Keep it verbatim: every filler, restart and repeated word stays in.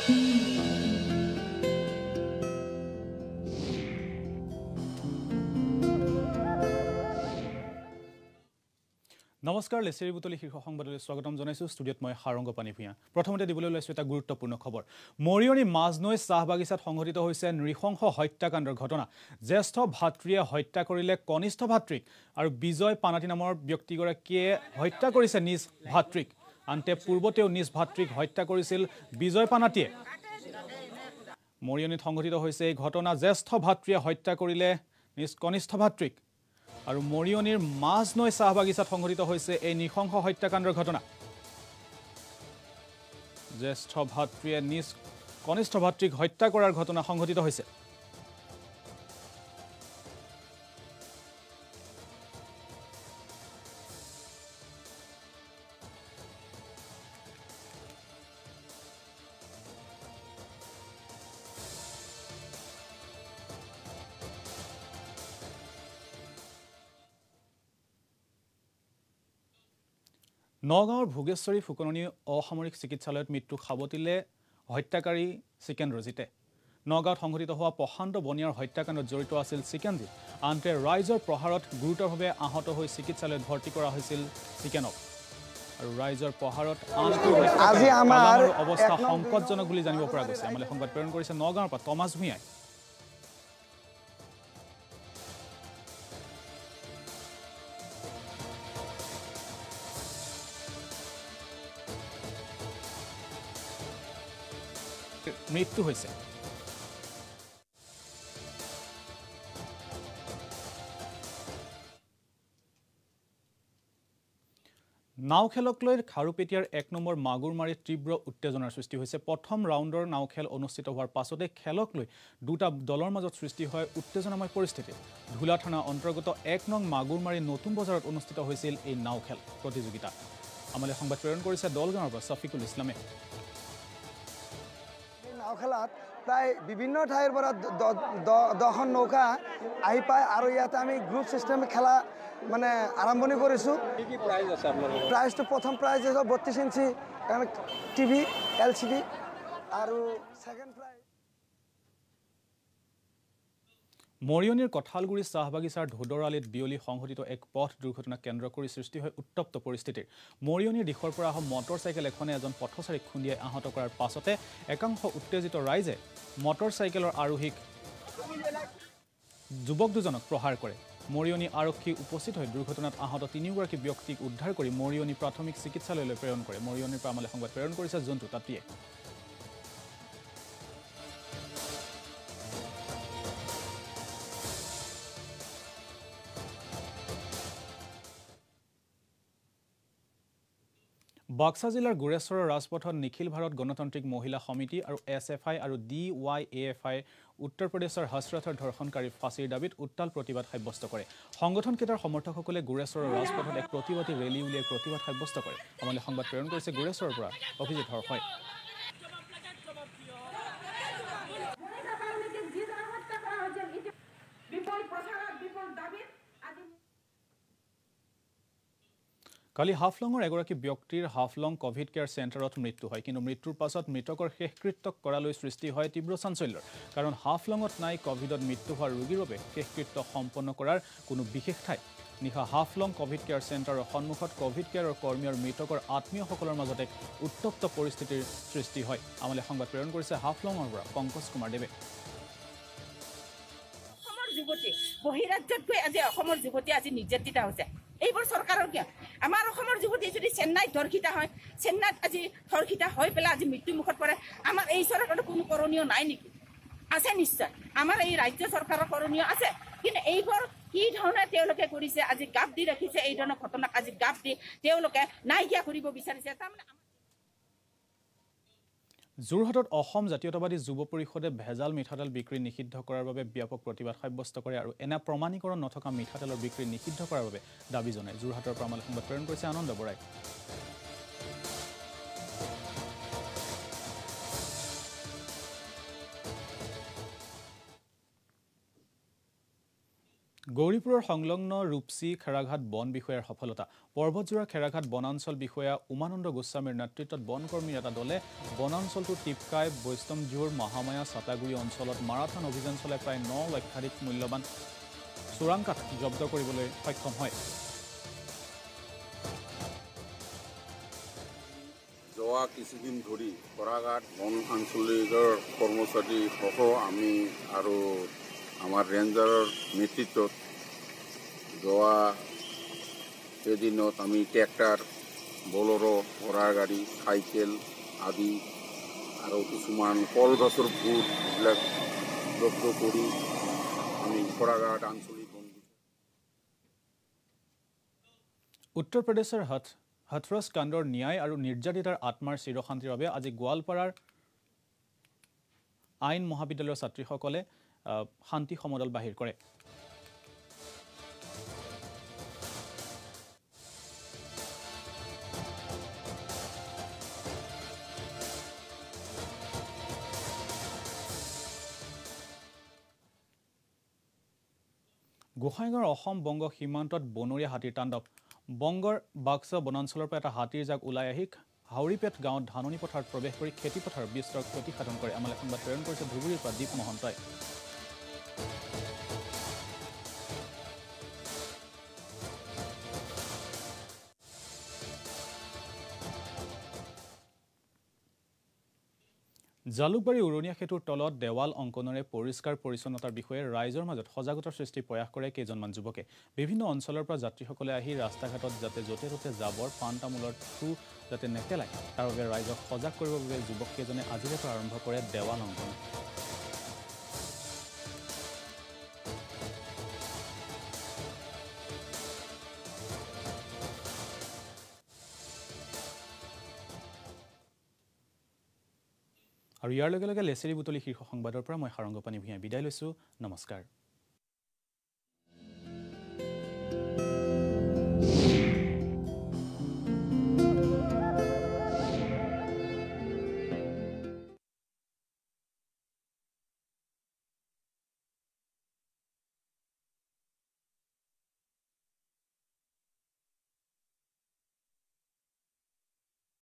নমস্কাৰ লেচেৰি বুটলি শীৰ্ষ সংবাদলৈ স্বাগতম জনাইছো ষ্টুডিঅত মই হাৰংগ পানী ভূঞা প্ৰথমতে দিবলৈ লৈছো এটা গুৰুত্বপূৰ্ণ খবৰ মৰিয়নি মাজনৈ চাহ বাগিচাত সংঘটিত হৈছে নৃশংস হত্যাকাণ্ডৰ ঘটনা জ্যেষ্ঠ ভাতৃয়ে হত্যা কৰিলে কনিষ্ঠ ভাতৃক আৰু বিজয় পানাটি নামৰ ব্যক্তিগৰাকীয়ে হত্যা কৰিছে নিজ ভাতৃক আনতে পূৰ্বতেও নিজ ভাতৃক হত্যা কৰিছিল বিজয় পানাটিয়ে মৰিয়নিত সংঘটিত হৈছে এই ঘটনা জ্যেষ্ঠ ভাতৃয়ে হত্যা কৰিলে নিজ কনিষ্ঠ ভাতৃক আৰু মৰিয়নিৰ মাজনৈ চাহ বাগিচাত সংঘটিত হৈছে এই নৃশংস হত্যাকাণ্ডৰ ঘটনা জ্যেষ্ঠ ভাতৃয়ে নিজ কনিষ্ঠ ভাতৃক হত্যা কৰাৰ ঘটনা সংঘটিত হৈছে নগাঁৱৰ ভোগেশ্বৰী ফুকননী অসামৰিক চিকিৎসালয়ত মৃত্যু খাবতিলে হত্যাকাৰী চিকেন্দ্ৰজিতে নগাঁৱত সংঘটিত হোৱা প্ৰশান্ত বনিয়াৰ হত্যাকাণ্ডত জড়িত আছিল চিকেনজিত আনতে ৰাইজৰ প্ৰহাৰত গুৰুতৰভাৱে আহত হৈ চিকিৎসালয়ত ভৰ্তি কৰা হৈছিল চিকেনক আৰু ৰাইজৰ প্ৰহাৰত আজি আমাৰ অৱস্থা সংকটজনক বুলি জানিব পৰা গৈছে আমালৈ সংবাদ প্ৰেৰণ কৰিছে নগাঁৱৰ পৰা টমাছ ভূঞাই মৃত্যু হৈছে নাও খেলক লৈ খাৰুপেটিয়াৰ এক নম্বৰ মাগুৰমাৰীত তীব্ৰ উত্তেজনাৰ সৃষ্টি হৈছে প্ৰথম ৰাউণ্ডৰ নাও খেল অনুষ্ঠিত হোৱাৰ পাছতে খেলক লৈ দুটা দলৰ মাজত সৃষ্টি হয় উত্তেজনাময় পৰিস্থিতি ধুলা থানা অন্তৰ্গত এক নং মাগুৰমাৰী নতুন বজাৰত অনুষ্ঠিত হৈছিল এই নাও খেল প্ৰতিযোগিতা আমালৈ সংবাদ প্ৰেৰণ কৰিছে দলগাঁৱৰ পৰা সফিকুল ইছলামে নাও খেলাত প্ৰায় বিভিন্ন ঠাইৰ পৰা দহখন নৌকা আহি পায় আৰু ইয়াতে আমি গ্ৰুপ চিষ্টেমে খেলা মানে আৰম্ভণি কৰিছোঁ প্ৰাইজটো প্ৰথম প্ৰাইজ হৈছে বত্ৰিছ ইঞ্চি টিভি এল চি ডি আৰু ছেকেণ্ড প্ৰাইজ মৰিয়নিৰ কঠালগুৰি চাহ বাগিচাৰ ঢোদৰালিত বিয়লি সংঘটিত এক পথ দুৰ্ঘটনা কেন্দ্ৰ কৰি সৃষ্টি হয় উত্তপ্ত পৰিস্থিতিৰ মৰিয়নিৰ দিশৰ পৰা অহা মটৰ চাইকেল এখনে এজন পথচাৰীক খুন্দিয়াই আহত কৰাৰ পাছতে একাংশ উত্তেজিত ৰাইজে মটৰ চাইকেলৰ আৰোহীক যুৱক দুজনক প্ৰহাৰ কৰে মৰিয়নি আৰক্ষী উপস্থিত হৈ দুৰ্ঘটনাত আহত তিনিগৰাকী ব্যক্তিক উদ্ধাৰ কৰি মৰিয়নি প্ৰাথমিক চিকিৎসালয়লৈ প্ৰেৰণ কৰে মৰিয়নিৰ পৰা আমালৈ সংবাদ প্ৰেৰণ কৰিছে জন্তু তাঁতীয়ে বাক্সা জিলাৰ গুৰেশ্বৰৰ ৰাজপথত নিখিল ভাৰত গণতান্ত্ৰিক মহিলা সমিতি আৰু এছ এফ আই আৰু D Y A F I উত্তৰ প্ৰদেশৰ হজৰথৰ ধৰ্ষণকাৰী ফাঁচীৰ দাবীত উত্তাল প্ৰতিবাদ সাব্যস্ত কৰে সংগঠনকেইটাৰ সমৰ্থকসকলে গুৰেশ্বৰৰ ৰাজপথত এক প্ৰতিবাদী ৰেলী উলিয়াই প্ৰতিবাদ সাব্যস্ত কৰে আমালৈ সংবাদ প্ৰেৰণ কৰিছে গুৰেশ্বৰৰ পৰা অভিজিত হৰ্ষই কালি হাফলঙৰ এগৰাকী ব্যক্তিৰ হাফলং কোভিড কেয়াৰ চেণ্টাৰত মৃত্যু হয় কিন্তু মৃত্যুৰ পাছত মৃতকৰ শেষকৃত্যক কৰালৈ সৃষ্টি হয় তীব্ৰ চাঞ্চল্যৰ কাৰণ হাফলঙত নাই কোভিডত মৃত্যু হোৱা ৰোগীৰ বাবে শেষকৃত্য সম্পন্ন কৰাৰ কোনো বিশেষ ঠাই নিশা হাফলং কোভিড কেয়াৰ চেণ্টাৰৰ সন্মুখত কোভিড কেয়াৰৰ কৰ্মী আৰু মৃতকৰ আত্মীয়সকলৰ মাজত এক উত্তপ্ত পৰিস্থিতিৰ সৃষ্টি হয় আমালৈ সংবাদ প্ৰেৰণ কৰিছে হাফলঙৰ পৰা পংকজ কুমাৰ দেৱে যুৱতী বহিৰাজ্যত গৈ আজি অসমৰ যুৱতী আজি নিৰ্যাতিত হৈছে এইবোৰ চৰকাৰৰ কিয় আমাৰ অসমৰ যুৱতী যদি চেন্নাইত ধৰ্ষিত হয় চেন্নাইত আজি ধৰ্ষিত হৈ পেলাই আজি মৃত্যুমুখত পৰে আমাৰ এই চৰকাৰৰ কোনো কৰণীয় নাই নেকি আছে নিশ্চয় আমাৰ এই ৰাজ্য চৰকাৰৰ কৰণীয় আছে কিন্তু এইবোৰ কি ধৰণে তেওঁলোকে কৰিছে আজি গাপ দি ৰাখিছে এই ধৰণৰ ঘটনাক আজি গাপ দি তেওঁলোকে নাইকিয়া কৰিব বিচাৰিছে তাৰমানে যোৰহাটত অসম জাতীয়তাবাদী যুৱ পৰিষদে ভেজাল মিঠাতেল বিক্ৰী নিষিদ্ধ কৰাৰ বাবে ব্যাপক প্ৰতিবাদ সাব্যস্ত কৰে আৰু এনে প্ৰমাণীকৰণ নথকা মিঠাতেলৰ বিক্ৰী নিষিদ্ধ কৰাৰ বাবে দাবী জনায় যোৰহাটৰ পৰা আমালৈ সংবাদ প্ৰেৰণ কৰিছে আনন্দ বৰাই গৌৰীপুৰৰ সংলগ্ন ৰূপসী খেৰাঘাট বন বিষয়াৰ সফলতা পৰ্বতজোৰা খেৰাঘাট বনাঞ্চল বিষয়া উমানন্দ গোস্বামীৰ নেতৃত্বত বনকৰ্মীৰ এটা দলে বনাঞ্চলটো টিপকাই বৈষ্ণৱজোৰ মহামায়া চাটাগুৰি অঞ্চলত মাৰাথন অভিযান চলাই প্ৰায় ন লক্ষাধিক মূল্যৱান চোৰাংকাঠ জব্দ কৰিবলৈ সক্ষম হয়। যোৱা কিছুদিন ধৰি খেৰাঘাট বন আঞ্চলিকৰ কৰ্মচাৰী সহ আমি আৰু আমাৰ ৰেঞ্জাৰৰ নেতৃত্বত যোৱা এদিনত আমি ট্ৰেক্টৰ বলৰো ঘোঁৰা গাড়ী চাইকেল আদি আৰু কিছুমান কলগছৰ ফুট এইবিলাক জব্দ কৰি আমি খেৰাঘাট আঞ্চলিক বন উত্তৰ প্ৰদেশৰ হথ হথৰছ কাণ্ডৰ ন্যায় আৰু নিৰ্যাতিতাৰ আত্মাৰ চিৰশান্তিৰ বাবে আজি গোৱালপাৰাৰ আইন মহাবিদ্যালয়ৰ ছাত্ৰীসকলে শান্তি সমদল বাহিৰ কৰে। গোসাইগাঁৱৰ অসম বংগ সীমান্তত বনৰীয়া হাতীৰ তাণ্ডৱ বংগৰ বাক্সা বনাঞ্চলৰ পৰা এটা হাতীৰ জাক ওলাই আহি হাউৰিপেট গাঁৱত ধাননি পথাৰত প্ৰৱেশ কৰি খেতিপথাৰ বিস্তৰ ক্ষতি সাধন কৰে। আমালৈ সংবাদ প্ৰেৰণ কৰিছে ধুবুৰীৰ পৰা দীপ মহন্তই। জালুকবাৰী উৰণীয়া সেতুৰ তলত দেৱাল অংকনেৰে পৰিষ্কাৰ পৰিচ্ছন্নতাৰ বিষয়ে ৰাইজৰ মাজত সজাগতাৰ সৃষ্টি প্ৰয়াস কৰে কেইজনমান যুৱকে। বিভিন্ন অঞ্চলৰ পৰা যাত্ৰীসকলে আহি ৰাস্তা ঘাটত যাতে য'তে ত'তে জাবৰ পাণ তামোলৰ থু যাতে নেপেলায় তাৰ বাবে ৰাইজক সজাগ কৰিবৰ বাবে যুৱককেইজনে আজিৰে পৰা আৰম্ভ কৰে দেৱাল অংকন। আৰু ইয়াৰ লগে লগে লেচেৰি বুটলি শীৰ্ষ সংবাদৰ পৰা মই সাৰংগপানী ভূঞাই বিদায় লৈছোঁ। নমস্কাৰ।